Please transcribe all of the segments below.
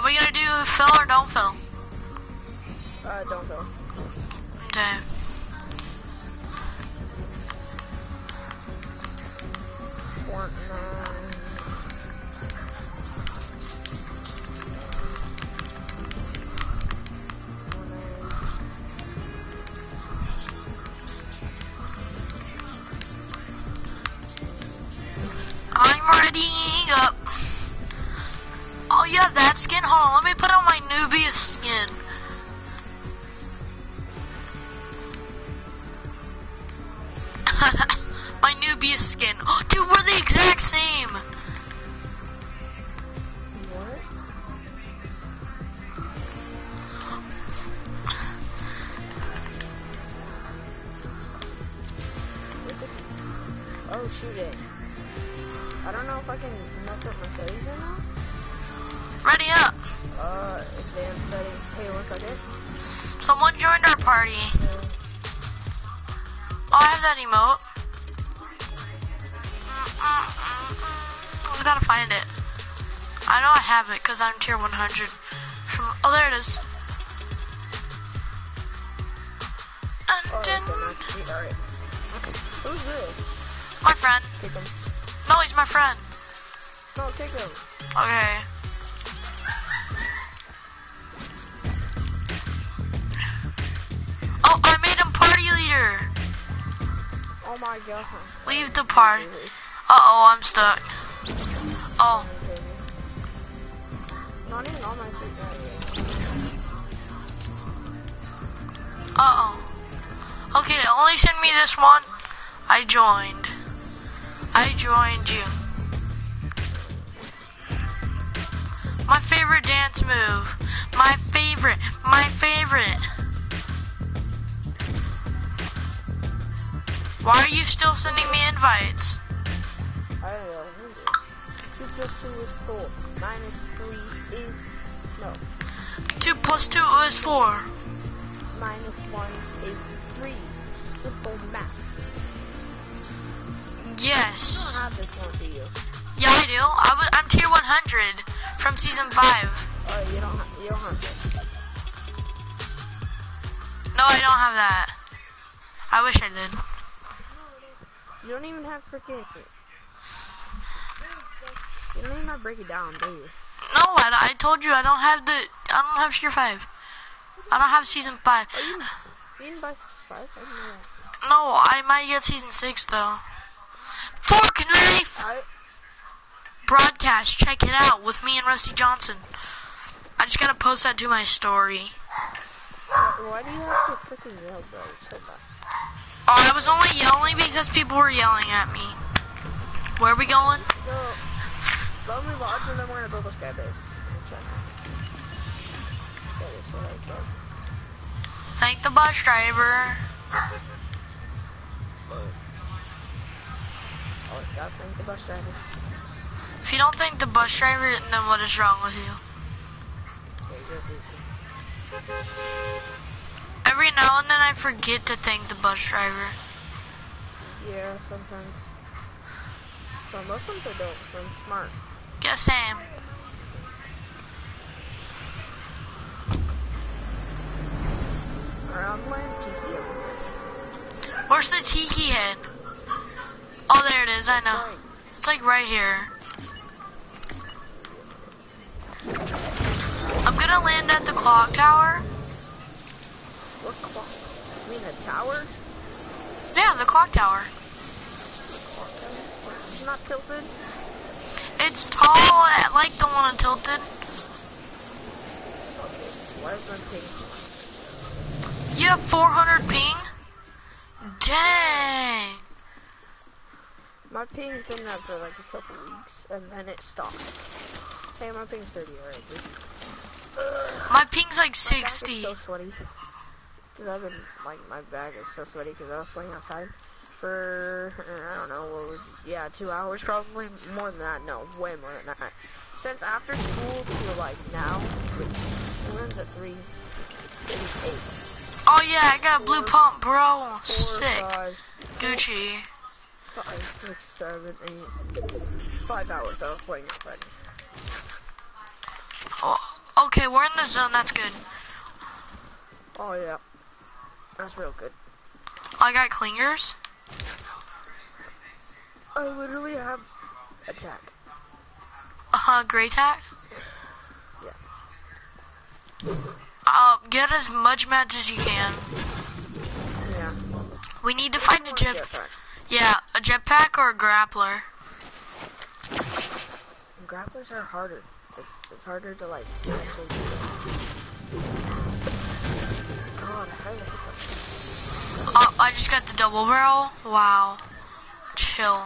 we gonna do fill or don't fill? Don't go. Okay. Fortnite. I'm ready up. Oh, you have that skin? Hold on, let me put on my newbie skin. My newbie skin. Oh, dude, we're the exact same. What? Oh, shoot it. I don't know if I can mess up my settings or not. Ready up. Advanced settings. Hey, one second. Someone joined our party. Oh, I have that emote. I gotta find it. I know I have it because I'm tier 100. Oh, there it is. Oh, okay, nice. Alright. Who's this? My friend. Kick him. No, he's my friend. No, kick him. Okay. Oh, I made him party leader. Oh my god. Leave the party. Uh-oh, I'm stuck. Oh. Not even on my feet right Uh-oh. Okay, only send me this one. I joined you. My favorite dance move. My favorite. Why are you still sending me invites? I don't know. 2 plus 2 is 4. Minus 3 is... No. 2 plus 2 is 4. Minus 1 is 3. Simple math. Yes. You don't have this one, do you? Yeah, I do. I'm tier 100 from season 5. Oh, you don't have this. No, I don't have that. I wish I did. You don't even have freaking... You don't even have break it down, do you? No, I told you I don't have tier 5. I don't have season 5. Oh, you didn't buy 5? I didn't know that. No, I might get season 6 though. Fork knife! Broadcast, check it out with me and Rusty Johnson. I just gotta post that to my story. Why do you have to freaking yell, bro? So bad. Oh, I was only yelling because people were yelling at me. Where are we going? So, let me watch and then we're gonna build a sky base. Check. That is what I thought. Thank the bus driver. Oh, gotta thank the bus driver. If you don't thank the bus driver, then what is wrong with you? Every now and then I forget to thank the bus driver. Yeah, sometimes. So most of them don't, so I'm smart. Yeah, same. I'm playing Tiki. Where's the tiki head? Oh, there it is, I know. It's like right here. I'm gonna land at the clock tower. What clock? You mean the tower? Yeah, the clock tower. Clock tower? It's not tilted? It's tall, like the one on Tilted. Why is my ping? You have 400 ping? Dang. My ping's been that for like a couple weeks, and then it stopped. Hey, my ping's 30, alright, dude. My ping's like My 60. back is so sweaty. Cause I've been, like, my bag is so sweaty because I was playing outside for, I don't know, what was, yeah, 2 hours probably, more than that, no, way more than that. Since after school to, like, now, it runs at 3:38. Oh yeah, I got a blue pump, bro. 4, Sick. 5, Gucci. 5, 6, 7, 8, 5 hours I was playing outside. Okay, we're in the zone. That's good. Oh yeah, that's real good. I got clingers. I literally have attack. Gray tack. Yeah. Get as much mats as you can. Yeah. We need to find a jetpack. Yeah, a jetpack or a grappler. Grapplers are harder. It's harder to like actually do it. God, how did I hit that? I just got the double barrel. Wow. Chill.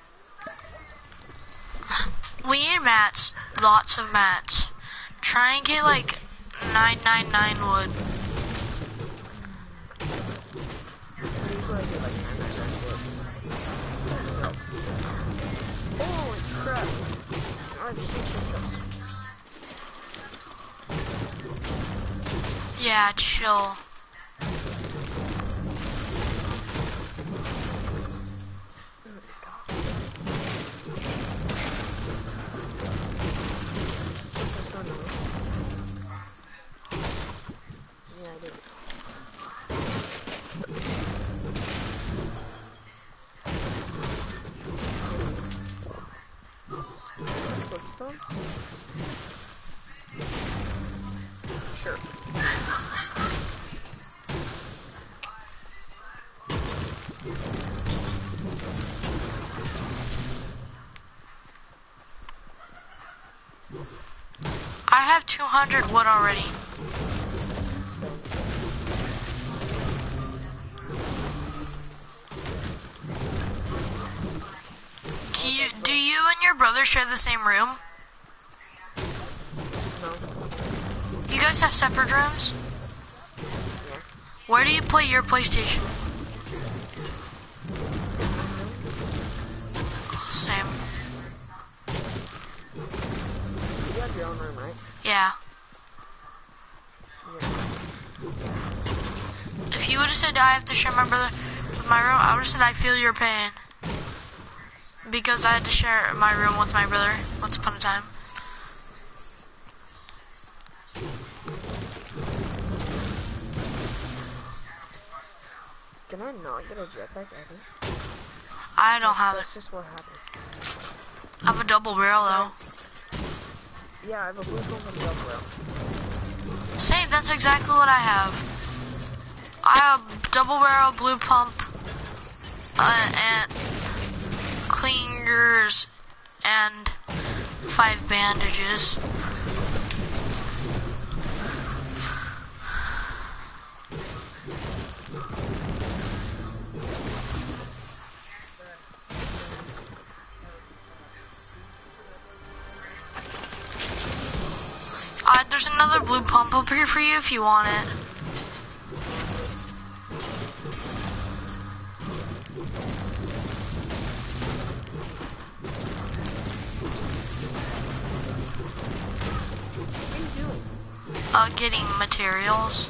We need mats. Lots of mats. Try and get like 999 wood. Holy crap. Yeah, chill. Sure. I have 200 wood already. Do you and your brother share the same room? No. You guys have separate rooms? Yeah. Where do you play your PlayStation? Same. You have your own room, right? Yeah. Yeah. If you would have said I have to share my brother with my room, I would have said I feel your pain. Because I had to share my room with my brother once upon a time. Can I not get a jetpack ever? I don't have it. That's just what happened. I have a double barrel though. Yeah, I have a blue pump and a double barrel. Same, that's exactly what I have. I have double barrel, blue pump, and clingers, and 5 bandages. There's another blue pump up here for you if you want it. What are you doing? Getting materials.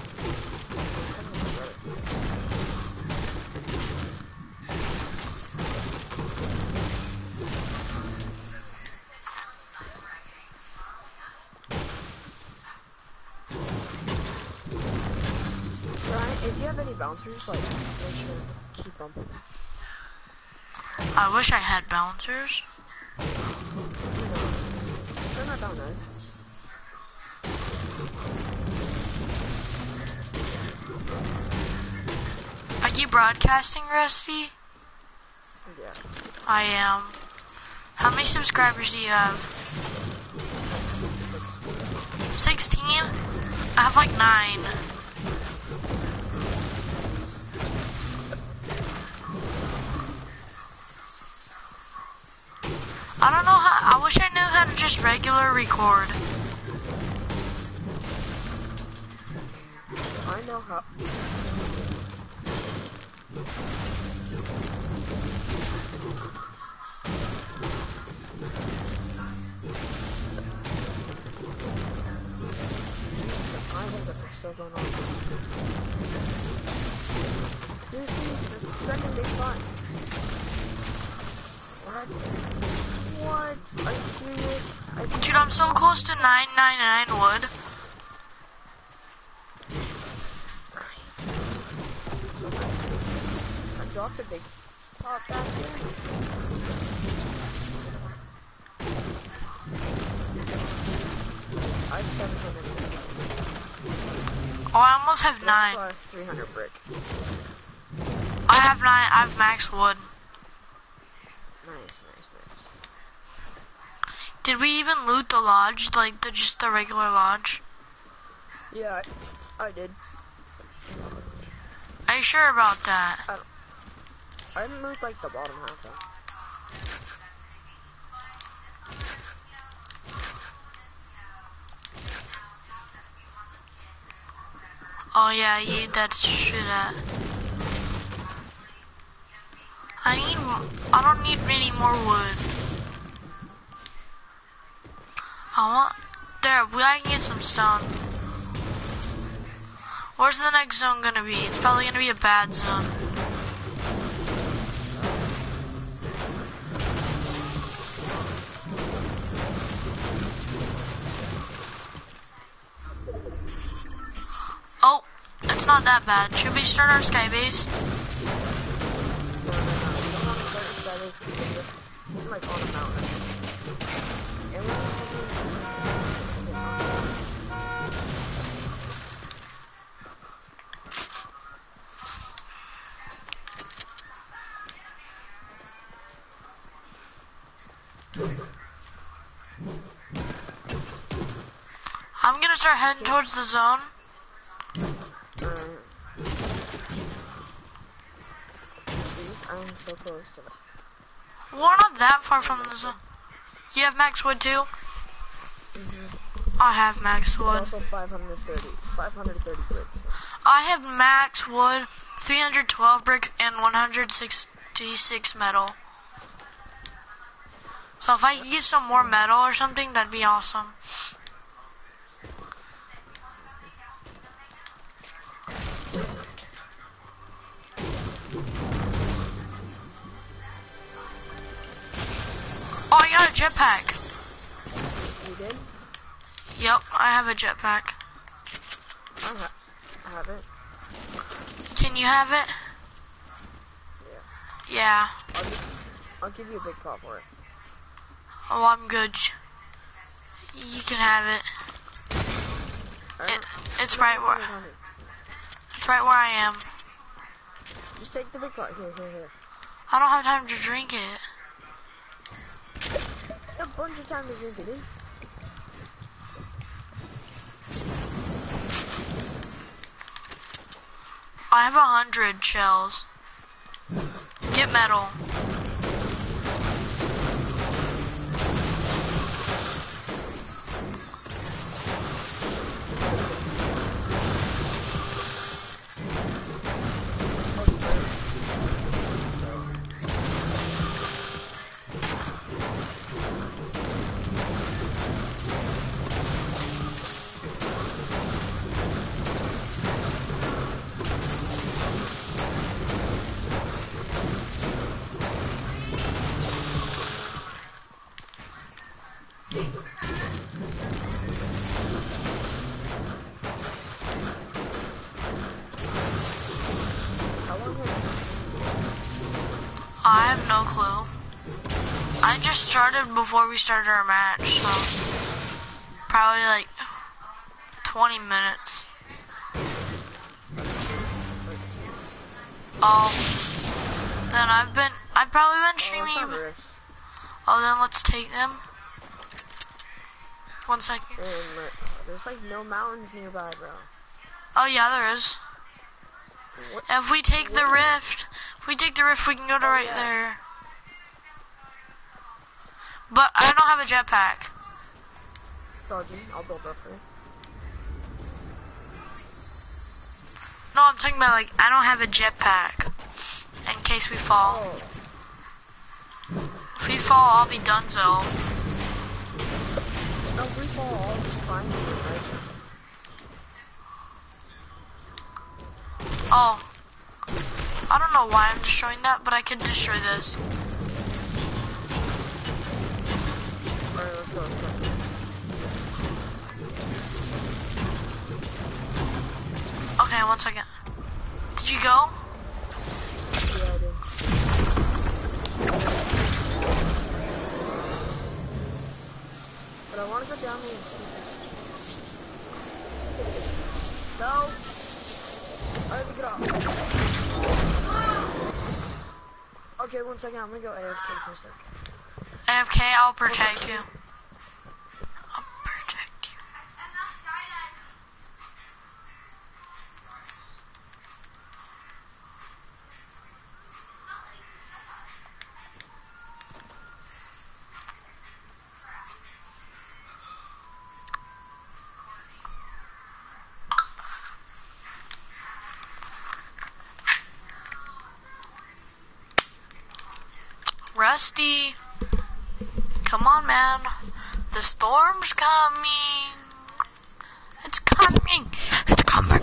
If you have any bouncers, like, make sure to keep them. I wish I had bouncers. They're not down there. Are you broadcasting, Rusty? Yeah. I am. How many subscribers do you have? 16? I have like 9. I don't know how, I wish I knew how to just regular record. I know how. I think that's still going on. Seriously, the second day fun. What? What? Are you serious? Dude, I'm so close to 999 wood. What's a big top back here? I have 700. Oh, I almost have 9. 300 brick. I have 9. I have max wood. Nice. Did we even loot the lodge? Like, just the regular lodge? Yeah, I did. Are you sure about that? I didn't loot like the bottom half though. Oh yeah, you that shit at. I don't need any more wood. I can get some stone. Where's the next zone gonna be? It's probably gonna be a bad zone. Oh, it's not that bad. Should we start our sky base? Like on a mountain. I'm gonna start heading towards the zone. I'm so close to that. We're not that far from the zone. You have max wood too? I have max wood. Also 530 bricks. I have max wood, 312 brick, and 166 metal. So if I could get some more metal or something, that'd be awesome. Oh, I got a jetpack. You did? Yep, I have a jetpack. I have it. Can you have it? Yeah. Yeah. I'll give you a big pot for it. Oh, I'm good. You can have it. It's right where I am. Just take the big pot. Here. I don't have time to drink it. A bunch of time to drink it, dude. I have 100 shells. Get metal. I have no clue. I just started before we started our match, so probably like 20 minutes. Oh, then I've probably been streaming. Oh, then let's take them. 1 second. There's like no mountains nearby, bro. Oh yeah, there is. What? If we take the rift, we can go to right there. But I don't have a jetpack. So, I'll build up for you. No, I'm talking about like I don't have a jetpack in case we fall. Oh. If we fall, I'll be donezo. No, if we fall, I'll just find you, right? Oh. I don't know why I'm destroying that, but I could destroy this. Alright, let's go. Okay, 1 second. Did you go? Yeah, I did. I want to go down there and see. No. Alright, let me get off. Okay, 1 second. I'm gonna go AFK for a second. AFK, I'll protect you. I'll protect you. Rusty, come on, man. The storm's coming. It's coming. It's coming.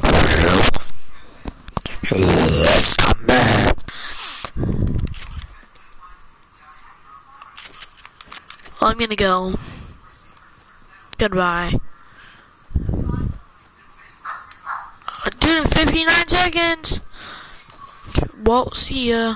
It's coming. I'm gonna go. Goodbye. Dude, in 59 seconds. Well, see ya.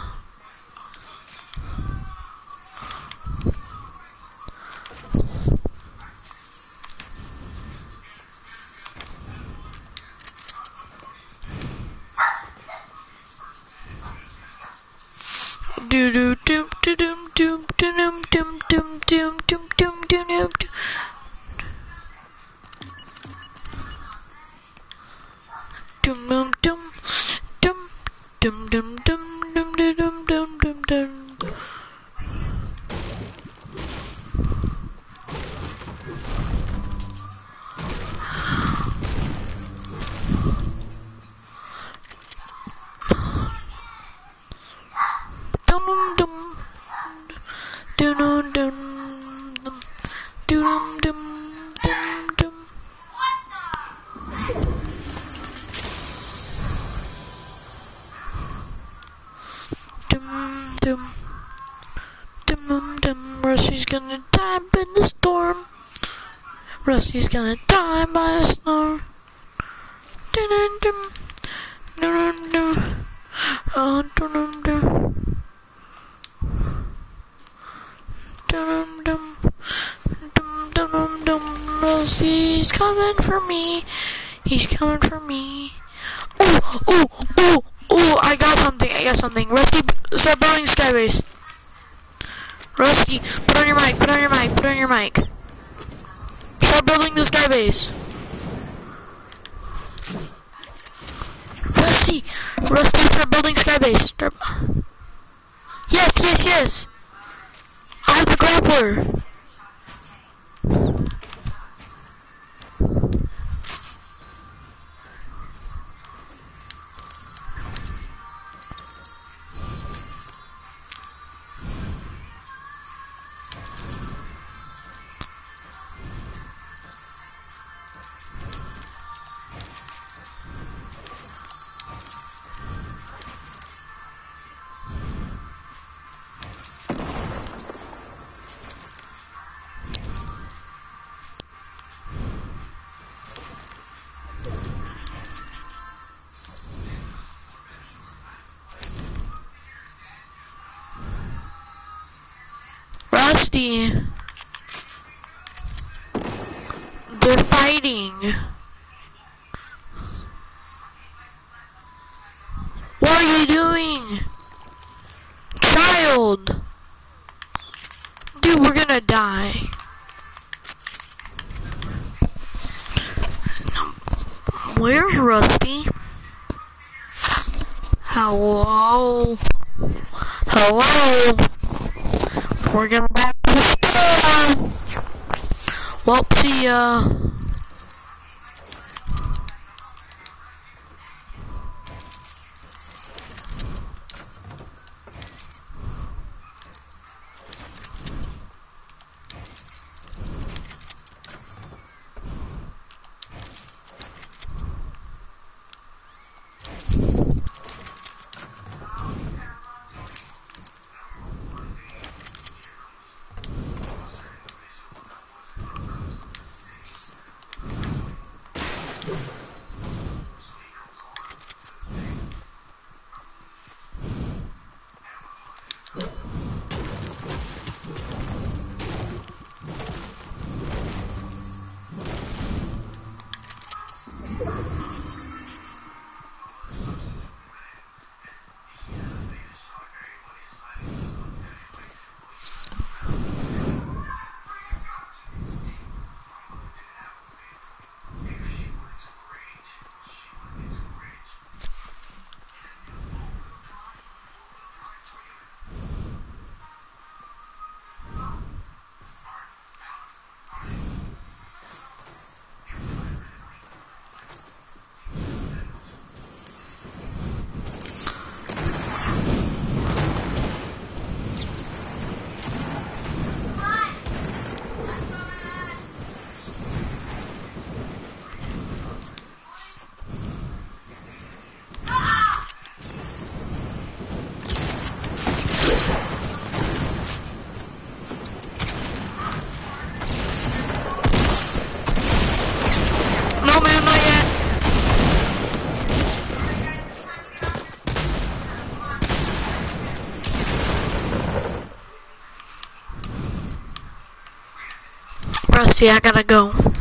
Do do do do do do do do do do do do do do. Dum dum dum dum dum dum dum dum dum dum dum dum. Dum dum dum dum dum dum dum dum. Dum dum dum dum. Rusty's gonna die in the storm. Rusty's gonna die by the storm. Dum dum dum dum. Oh, dum dum. Dum dum dum dum dum. Rusty's coming for me. He's coming for me. Oh, oh, oh, oh! I got something. I got something. Rusty, start building skybase. Rusty, put on your mic. Put on your mic. Put on your mic. Start building the skybase. Rusty, Rusty, start building skybase. Start. Yes, yes, yes. I have the grappler. Rusty, they're fighting. What are you doing? Child! Dude, we're gonna die. Where's Rusty? Hello? Hello? We're gonna back to the storm. Well, see ya. Rusty, I gotta go.